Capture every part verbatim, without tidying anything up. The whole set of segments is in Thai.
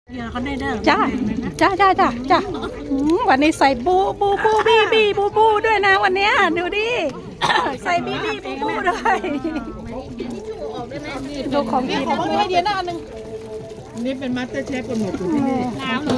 จ้าจ้าจ้าจ้าจ้าวันนี้ใส่บูบูบูบีบีบูบูด้วยนะวันนี้ดูดิใส่บีบีบูบูด้วยดูของกินให้เดียวนะอันนึงนี่เป็นมัสเตอร์เชฟคนหมดอยู่ที่นี่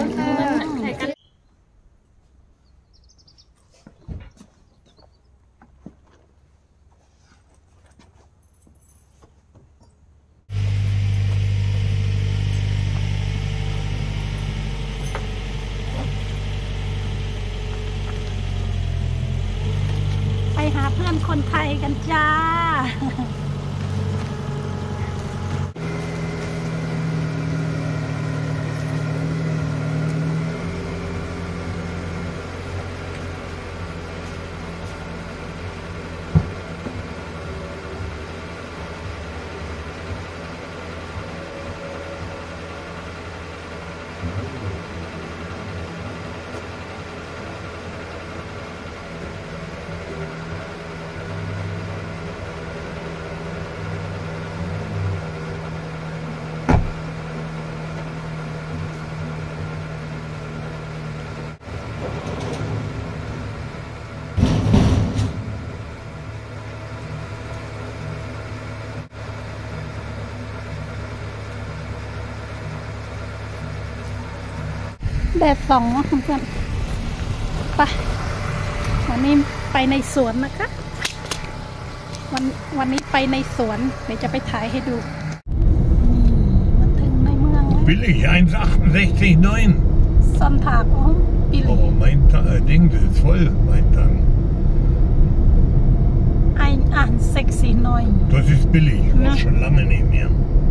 ไปหาเพื่อนคนไทยกันจ้าแดดส่องเนาะเพื่อนไปวันนี้ไปในสวนนะคะวันวันนี้ไปในสวนเดี๋ยวจะไปถ่ายให้ดูมาถึงในเมืองแล้ว Billig, eins Komma achtundsechzig Komma neun. ซอนถากของบิลลี่ Oh, mein äh, Ding ist voll, mein Tank. ไออ่านเซ็กซี่หน่อย Das ist billig, war schon lange nicht mehr.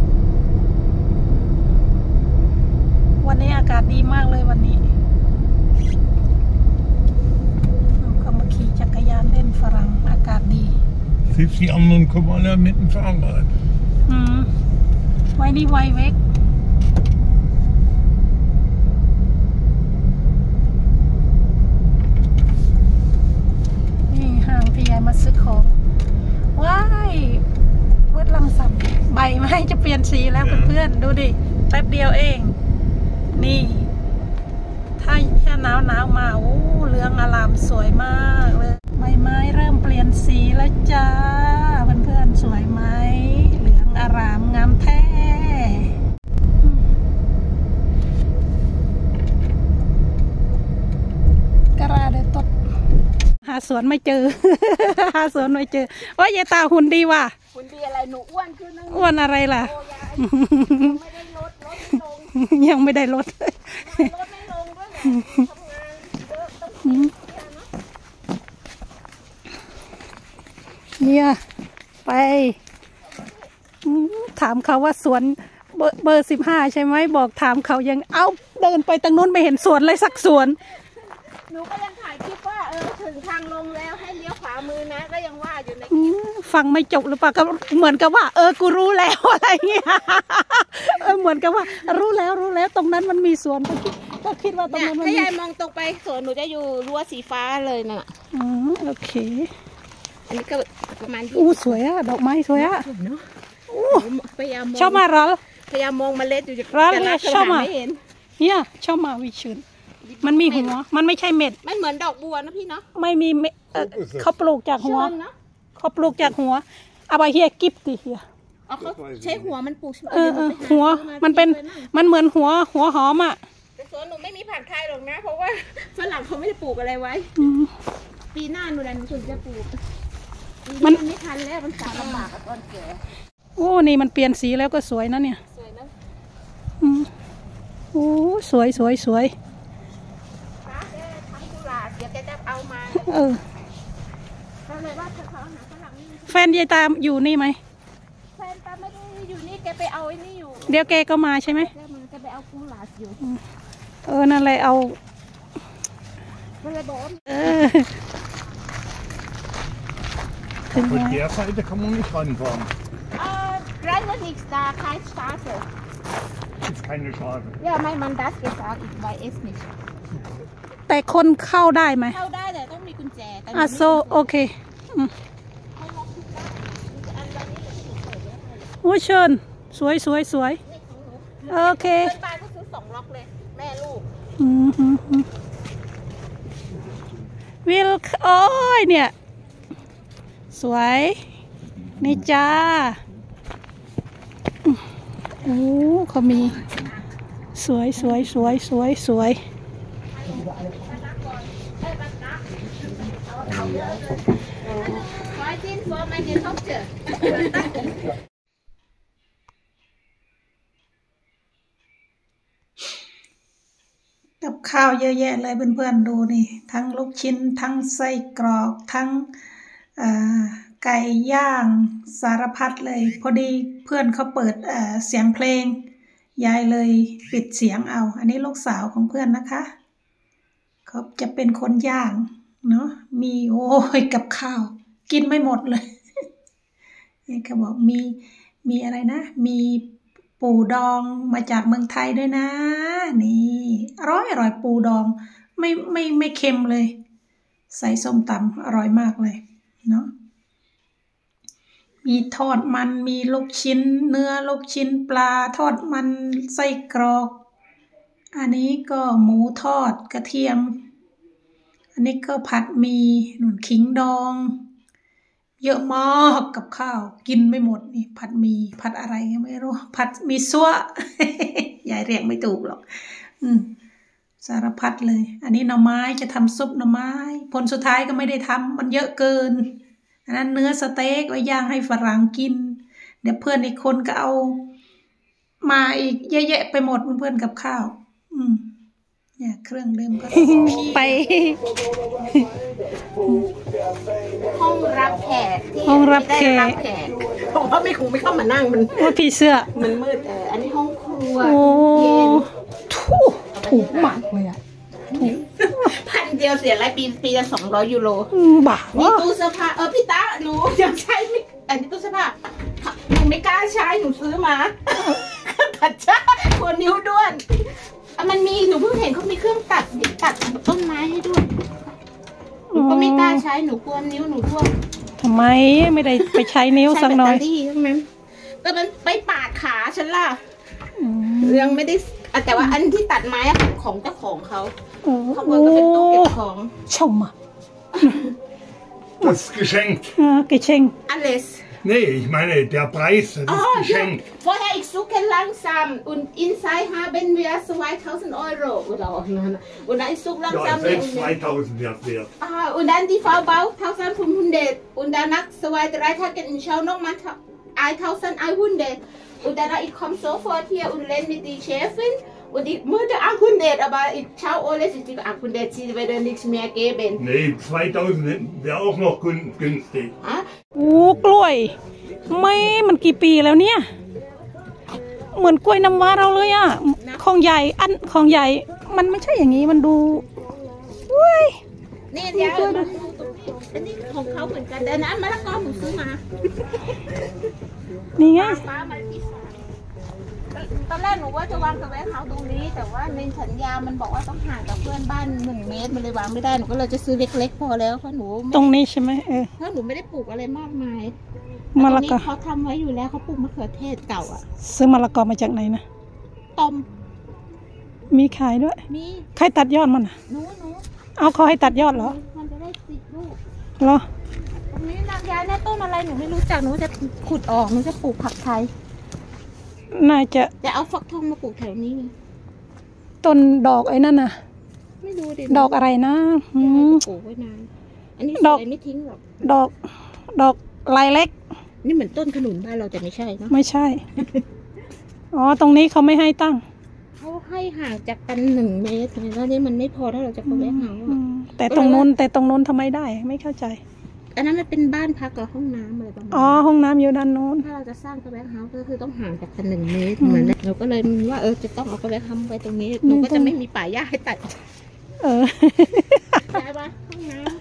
วันนี้อากาศดีมากเลยวันนี้เราก็มาขี่จักรยานเล่นฝรั่งอากาศดี Siehst die anderen kommen alle mit dem Fahrrad. อืมไว้นี่ไวเวกนี่ห้างที่ยายมาซื้อของว้ายเวิร์ดลังสัมใบไม้จะเปลี่ยนสีแล้วเพื่อนๆดูดิแป๊บเดียวเองนี่ถ้าแค่หนาวหนาวมาโอ้เหลืองอลามสวยมากเลยใบไม้เริ่มเปลี่ยนสีแล้วจ้าเพื่อนๆสวยไหมเหลืองอารามงามแท้กระราเดตดหาสวนไม่เจอ หาสวนไม่เจอว่ายายตาหุ่นดีว่ะหุ่นดีอะไรหนูอ้วนขึ้นอ้วนอะไรล่ะยังไม่ได้ลดเลยลดไม่ลงด้วยแหละทำงานเยอะต้องเนี่ยไปถามเขาว่าสวนเบอร์เบอร์สิบห้าใช่ไหมบอกถามเขายังเอ้าเดินไปตรงนู้นไม่เห็นสวนเลยสักสวนหนูก็ยังถ่ายคลิปว่าเออถึงทางลงแล้วให้เลี้ยวขวามือนะก็ยังว่าอยู่ในฟังไม่จบหรือเปล่าก็เหมือนกับว่าเออกูรู้แล้วอะไรเงี้ยเออเหมือนกับว่ารู้แล้วรู้แล้วตรงนั้นมันมีสวนก็คิดก็คิดว่าตรงนั้นมันถ้ายายมองตรงไปสวนหนูจะอยู่รั้วสีฟ้าเลยน่ะอ๋อโอเคอันนี้ก็ประมาณอู้สวยอะดอกไม้สวยอะพยายามมองชอบมาหรอพยายามมองเมล็ดอยู่จากร้านเลยชอบมาเนี่ยชอบมาวิชุนมันมีหัวมันไม่ใช่เม็ดมันเหมือนดอกบัวนะพี่เนาะไม่มีเม็ดเขาปลูกจากหัวเขาปลูกจากหัวเอาไปเฮียกิฟต์ดิเฮียอ๋อเขาใช้หัวมันปลูกเออหัวมันเป็นมันเหมือนหัวหัวหอมอ่ะแต่สวนหนูไม่มีผักไทยหรอกนะเพราะว่าฝรั่งเขาไม่ได้ปลูกอะไรไว้ปีหน้าหนูดันถึงจะปลูกมันไม่ทันแล้วมันสารลำบากกับตอนแก่โอ้นี่มันเปลี่ยนสีแล้วก็สวยนะเนี่ยสวยนะอืมโอ้สวยสวยสวยเดี๋ยวแกจะเอามาเออแฟนยายตามอยู่นี่ไหมแฟนตามไม่ได้อยู่นี่แกไปเอาไอ้นี่อยู่เดี๋ยวแกก็มาใช่ไหมแกมันจะไปเอากุหลาบอยู่เออนั่นเลยเอาเลยบอกเออถึงแล้ว Von der Seite kann man nicht ranfahren. Äh, leider nichts da, keine Straße. Ist keine Straße. Ja, mein Mann das gesagt, ich weiß es nicht. แต่คนเข้าได้ไหมเข้าได้แต่ต้องมีกุญแจอ่ะโซโอเคโอ้เชิญสวยสวยสวยโอเคบ้านก็ซื้อสองร้อยล็อกเลยแม่ลูกอืมฮึฮึวิลโอ้ยเนี่ยสวยนี่จ้าโอ้เขามีสวยสวยสวยสวยสวย Fighting for my new doctor กับข้าวเยอะแยะเลยเพื่อนๆดูนี่ทั้งลูกชิ้นทั้งไส้กรอกทั้งไก่ย่างสารพัดเลยพอดีเพื่อนเขาเปิดเอ่อเสียงเพลงยายเลยปิดเสียงเอาอันนี้ลูกสาวของเพื่อนนะคะเขาจะเป็นคนย่างเนาะมีโอ้ยกับข้าวกินไม่หมดเลยนี่เขาบอกมีมีอะไรนะมีปูดองมาจากเมืองไทยด้วยนะนี่อร่อยอร่อยปูดองไม่ไม่ไม่เค็มเลยใส่ส้มตำอร่อยมากเลยเนาะมีทอดมันมีลูกชิ้นเนื้อลูกชิ้นปลาทอดมันไส้กรอกอันนี้ก็หมูทอดกระเทียมอันนี้ก็ผัดมีหนุนขิงดองเยอะมากกับข้าวกินไม่หมดนี่ผัดมีผัดอะไรไม่รู้ผัดมีซั่วยายเรียกไม่ถูกหรอกอืมสารพัดเลยอันนี้หน่อไม้จะทำซุปหน่อไม้ผลสุดท้ายก็ไม่ได้ทำมันเยอะเกินอันนั้นเนื้อสเต็กไว้ย่างให้ฝรั่งกินเดี๋ยวเพื่อนอีกคนก็เอามาอีกเยอะแยะไปหมดเพื่อนๆกับข้าวอืมเนี่ยเครื่องดื่มก็ไปห้องรับแขกที่ห้องรับแขกบอกว่าไม่คงไม่เข้ามานั่งมันว่าผีเสื้อมันมืดเอออันนี้ห้องครัวโอ้เย็นถูกถูกมากเลยอ่ะพันเดียวเสียรายปีปีละสองร้อยยูโรบ้ามีตู้เสื้อผ้าเออพี่ตาหนูยังใช้ไม่อันนี้ตู้เสื้อผ้าหนูไม่กล้าใช้หนูซื้อมาตัดช้าคนนิ้วด้วนมันมีหนูเพิ่งเห็นเขามีเครื่องตัดตัดต้นไม้ให้ด้วยหนูก็ไม่กล้าใช้หนูกลัวนิ้วหนูด้วนทำไมไม่ได้ไปใช้นิ้วสักหน่อยใช้แบตเตอรี่ทั้งนั้นแต่มันไปปาดขาฉันล่ะยังไม่ได้แต่ว่าอันที่ตัดไม้ของเจ้าของเขาเขาบอกก็เป็นตู้เก็บของชมอ่ะ Das ist geschenkt. Ja, geschenkt. Alles. Nee, ich meine, der Preis, das ist oh, geschenkt. Ja. Vorher ich suche langsam und inside haben wir zweitausend Euro oder auch und dann ich suche langsam. Ja, selbst zweitausend wert wert. Ah, und dann die Frau baut eintausendfünfhundert und dann nach zwei, drei Tagen ich schaue nochmal eintausendeinhundert und dann ich komme sofort hier und rede mit die Chefin.Und ich würde achthundert, aber ich schaue alles, ich denke achthundert, sie werden nichts mehr geben. Nee, zweitausend wäre auch noch günstig. โอ้กล้วยไม่มันกี่ปีแล้วเนี่ยเหมือนกล้วยน้ำว้าเราเลยอ่ะของใหญ่อันของใหญ่มันไม่ใช่อย่างนี้มันดูอุ้ยนี่เดี๋ยวอันนี้ของเขาเหมือนกันแต่นั้นมะละกอหนูซื้อมานี่ไงตอนแรกหนูว่าจะวางกระแวะเขาตรงนี้แต่ว่าในสัญญามันบอกว่าต้องห่างกับเพื่อนบ้านหนึ่งเมตรมันเลยวางไม่ได้หนูก็เลยจะซื้อเล็กๆพอแล้วเพราะหนูตรงนี้ใช่ไหมเออเพราะหนูไม่ได้ปลูกอะไรมากมายมะละกอเขาทำไว้อยู่แล้วเขาปลูกมะเขือเทศเก่าอ่ะซื้อมะละกอมาจากไหนนะต้มมีขายด้วยมีใครตัดยอดมันอ่ะหนูหนูเอาเขาให้ตัดยอดเหรอมันจะได้ติดลูกเหรอตรงนี้นางยายแน่ต้นอะไรหนูไม่รู้จักหนูจะขุดออกหนูจะปลูกผักไทยน่าจะแต่เอาฟักทองมาปลูกแถวนี้ต้นดอกไอ้นั่นน่ะไม่รู้ดิดอกอะไรนะปลูกไว้นานอันนี้สวยไม่ทิ้งหรอกดอกดอกลายเล็กนี่เหมือนต้นขนุนบ้านเราแต่ไม่ใช่เนาะไม่ใช่อ๋อตรงนี้เขาไม่ให้ตั้งเขาให้ห่างจากกันหนึ่งเมตรแล้วนี่มันไม่พอถ้าเราจะไปแวะเขาแต่ตรงนู้นแต่ตรงนู้นทำไมได้ไม่เข้าใจอันนั้นมันเป็นบ้านพักกับห้องน้ำอะไรประมาณอ๋อห้องน้ำอยู่ด้านโน้นถ้าเราจะสร้างกระแวะเฮาส์ก็คือต้องห่างจากกันหนึ่งเมตรเหมือนเราก็เลยว่าเออจะต้องเอากระแวะเฮาส์ไว้ตรงนี้หนูก็จะไม่มีป่าหญ้าให้ตัดเออใช่ปะห้องน้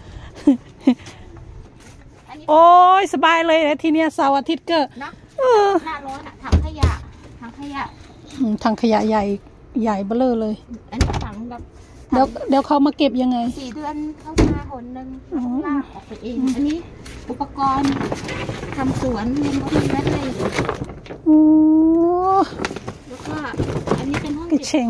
ำโอ้ยสบายเลยทีเนี้ยเสาร์อาทิตย์ก็เออหน้าร้อนอะถังขยะถังขยะถังขยะใหญ่ใหญ่เบ้อเลยอันนี้ถังแบบเดี๋ยวเดี๋ยวเขามาเก็บยังไงสี่เดือนเข้ามาหนหนึ่งลากออกไปเองอันนี้อุปกรณ์ทำสวนเรียนรู้แม่เลยโอ้แล้วก็อันนี้เป็นห้องเก็บเชงโ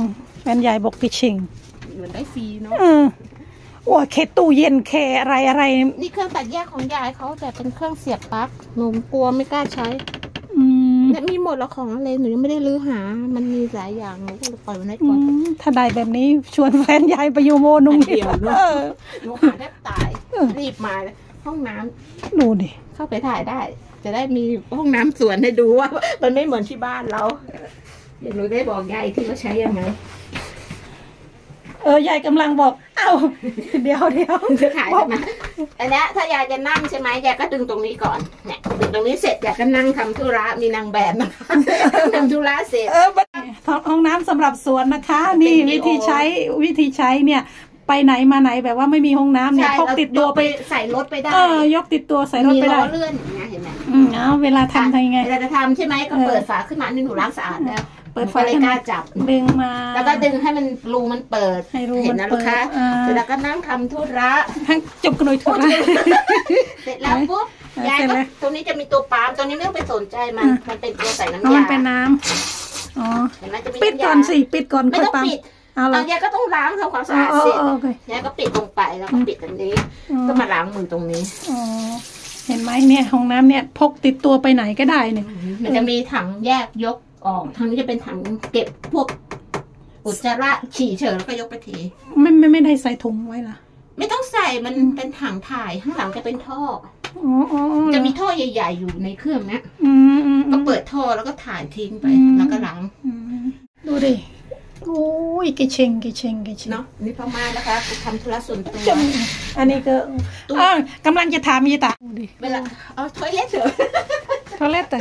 นยายบอกกิชิงเหมือนได้ฟรีเนาะเออว่าแค่ตู้เย็นแค่อะไรอะไรนี่เครื่องตัดหญ้าของยายเขาแต่เป็นเครื่องเสียบปลั๊กหนูกลัวไม่กล้าใช้อืมเนี่ยมีหมดแล้วของอะไรหนูยังไม่ได้รื้อหา มันมีหลายอย่างหนูก็เลยปล่อยมันไว้อืก่อนมถ้าได้แบบนี้ชวนแฟนยายไปอยู่โมนุงอันเดียวเนอะเออหนูหาแทบตายเออรีบมาเลยห้องน้ำดูดิเข้าไปถ่ายได้ จะได้มีห้องน้ำสวนให้ดูว่า มันไม่เหมือนที่บ้านเราเดี๋ยวหนูได้บอกยายที่ว่าใช้ยังไงเออยายกำลังบอกเอ้าเดี๋ยวเดี๋ยวจะถ่ายได้ไหมอันเนี้ยถ้ายายจะนั่งใช่ไหมยายก็ดึงตรงนี้ก่อนเนี่ยดึงตรงนี้เสร็จยายก็นั่งทำธุระมีนางแบบนะคะทำธุระเสร็จเออห้องน้ำสำหรับสวนนะคะ นี่เป็นวิวิดีโอธีใช้วิธีใช้เนี่ย ไปไหนมาไหนแบบว่าไม่มีห้องน้ำเนี่ยใช่พกติดตัวไปใส่รถไปได้เออยกติดตัวใส่รถมีไปล้ได้อเลื่อนอย่างเงี้ยเห็นไหมอืมเอาเวลาทำทำยังไงเวลาจะทำใช่ไหมก็เออเปิดฝาขึ้นมานี่หนูล้างสะอาดแล้วเปิดหนูฝาก็เลยกล้าจับดึงมาแล้วก็ดึงให้มันรูมันเปิดให้รูเห็นมันนะเปิลูดกค้าอ่าเสร็จแล้วก็นั่งทำธุระทั้งจบกระโดยถูกแล้วเสร็จแล้วปุ๊บเออยายเสร็จก็แล้วตรงนี้จะมีตัวปั๊มตรงนี้ไม่ต้องไปสนใจมันอ่ะมันเป็นตัวใส่น้ำเอายามันเป็นน้ำอ๋อเห็นไหมจะมีปิดำยาก่อนสิปิดก่อนไม่ค่อยต้องปั๊มปิดเอาเอาละยายก็ต้องล้างทำความสะอ๋ออาดอ๋อเสร็จอ๋อโอเคยายก็ปิดลงไปแล้วก็ปิดอันนี้อ๋อก็มาล้างมือตรงนี้อ๋อเห็นไหมเนี่ยห้องน้ำเนี่ยพกติดตัวไปไหนก็ได้เนี่ยมันจะมีถังแยกยกออกทางนี้จะเป็นถังเก็บพวกอุจจาระฉี่เฉินแล้วก็ยกไปทีไม่ไม่ไม่ได้ใส่ถุงไว้ล่ะไม่ต้องใส่มันเป็นถังถ่ายข้างหลังจะเป็นท่ออ๋ออ๋ออ๋อจะมีท่อใหญ่ๆอยู่ในเครื่องเนี้ยอืมอืมอืก็มเปิดท่อแล้วก็ถ่ายทิ้งไปอืมแล้วก็ล้างอืมดูดิโอ้ยกิเชงกิเชงกิเชงเนาะนี่พ่อมานะคะทำธุระส่วนตัวจมูกอันนี้ก็อ้าวกำลังจะถามยีตาดูดิเวลาเอาถ้วยเล็กเถอะเขาเล่นแต่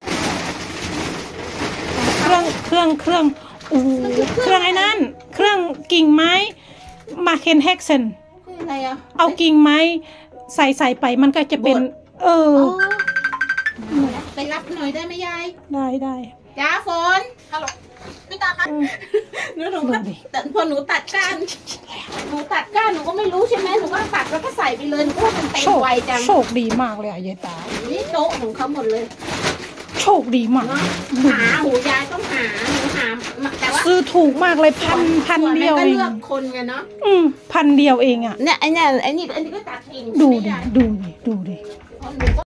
เครื่องเครื่องเครื่องโอ้เครื่องไอ้นั่นเครื่องกิ่งไม้มาเคนแฮกเซนคืออะไรอ่ะเอากิ่งไม้ใส่ใส่ไปมันก็จะเป็นบดเอออ๋อไปรับหน่อยได้ไหมยายได้ได้จ้าฝนฮัลโหลพี่ตาคะอืมหนูหนูดูตัดดิแต่พอหนูตัดก้านหนูตัดก้านหนูก็ไม่รู้ใช่ไหมหนูก็ตัดแล้วก็ใส่ไปเลยหนูก็ว่ามันเต็มโชคไวจังโชคดีมากเลยอะยายตานี่โต๊ะของเขาหมดเลยโชคดีมากเนาะหาหูยายต้องหาหนูหาแต่ว่าซื้อถูกมากเลยพันพันส่วนเดียวมันก็เองเลือกคนไงเนาะอืมพันเดียวเองอ่ะเนี่ยไอเนี่ยไอนี่ไอนี่ก็ตัดกิ่งดูใช่ไหมดิยายดูดิดูดิพอหนูก็